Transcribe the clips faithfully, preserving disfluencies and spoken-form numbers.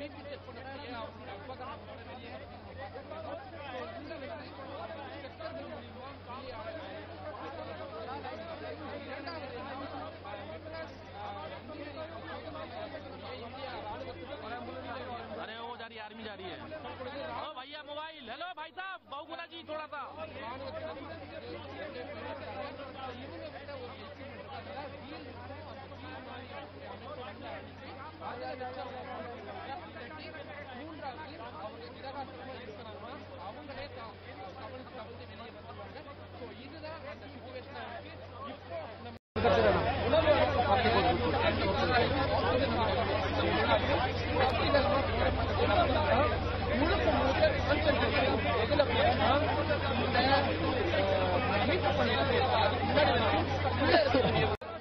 अरे वो जा रही आर्मी जा रही है। ओ भैया मोबाइल। हेलो भाई साहब, बहुगुना जी थोड़ा सा। மூன்றாவது அவங்க திடகாத்திரமா இருக்கிறாங்கன்னா அவங்களே கவனிச்சு கவிழ்ந்து வெளியே வந்துருவாங்க. ஸோ இதுதான் அந்த சிச்சுவேஷனா இருக்கு. இப்போ நம்ம முழுக்க முழுக்க எதுல போனா இந்த மீட்பு பணிகள் அதுக்கு முன்னாடி உள்ள இருக்கக்கூடிய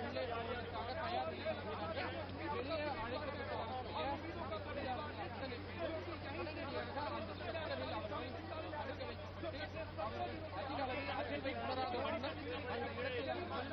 வெளியே அழைக்கப்பட்டு வரக்கூடிய அத்தனை பேரும் உடனடியாக அந்த ஸ்ட்ரக்சரில் அவர்கள் படுக்க வைக்கப்பட்டு அவர்கள் அதிக அளவில் அசைவை உணராத வண்ணம் அந்த இடத்தில்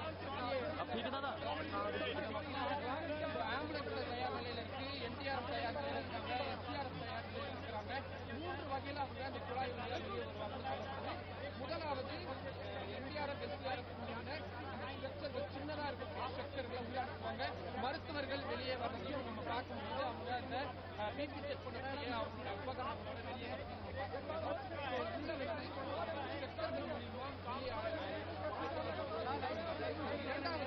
ஆம்புலன்ஸ்ல தயார் நிலையில இருக்கு, என்டிஆர்எஃப் தயார் நிலையில இருக்காங்க, எஸ்டிஆர்எஃப் தயார் நிலையில இருக்கிறாங்க. மூன்று வகையில அவங்க அந்த குழாய் வழியா வெளியே வருவாங்கன்னு சொல்லப்படுது. முதலாவது என்டிஆர்எஃப் எஸ்டிஆர்எஃப் ஸ்ட்ரக்சர்கள் சின்னதா இருக்கக்கூடிய ஸ்ட்ரக்சர்களை உள்ள அனுப்புவாங்க. மருத்துவர்கள் வெளியே வர்றதையும் நம்ம பார்க்க முடியுது. அவங்க அந்த பிபி செக் பண்ணக்கூடிய அவங்களோட உபகரணங்களோட வெளியே வரதையும் நம்ம பார்க்க முடியும். இந்த ஸ்ட்ரக்சர்கள் மூலியமா வெளியே இரண்டாவது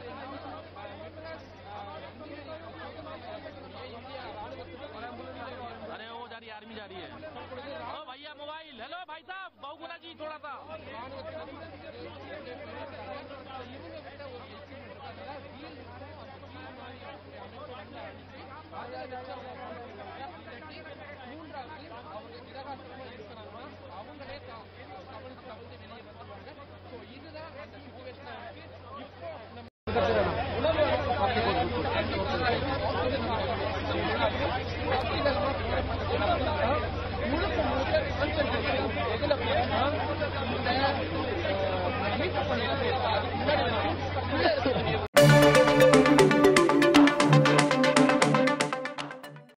இந்தியா ராணுவத்துக்கு अरे वो जा रही आर्मी जा रही है। ओ भैया मोबाइल। हेलो भाई साहब, बहुगुना जी थोड़ा सा। இவங்க கிட்ட ஒரு எக்யூப்மெண்ட் இருக்கு. அதனால வீல் இருக்கும். அந்த வீல் மாதிரி இருக்கக்கூடிய அமைப்பை வந்து அழிச்சு அதை வச்சு அவங்க இல்லாட்டி மூன்றாவது அவங்க திடகாத்திரமா இருக்கிறாங்கன்னா அவங்களே கவனிச்சு கவிழ்ந்து வெளியே வந்துருவாங்க. ஸோ இதுதான் அந்த சிச்சுவேஷனா இருக்கு. இப்போ நம்ம முழுக்க முழுக்க எதுல போனா இந்த மீட்பு பணிகள் அதுக்கு முன்னாடி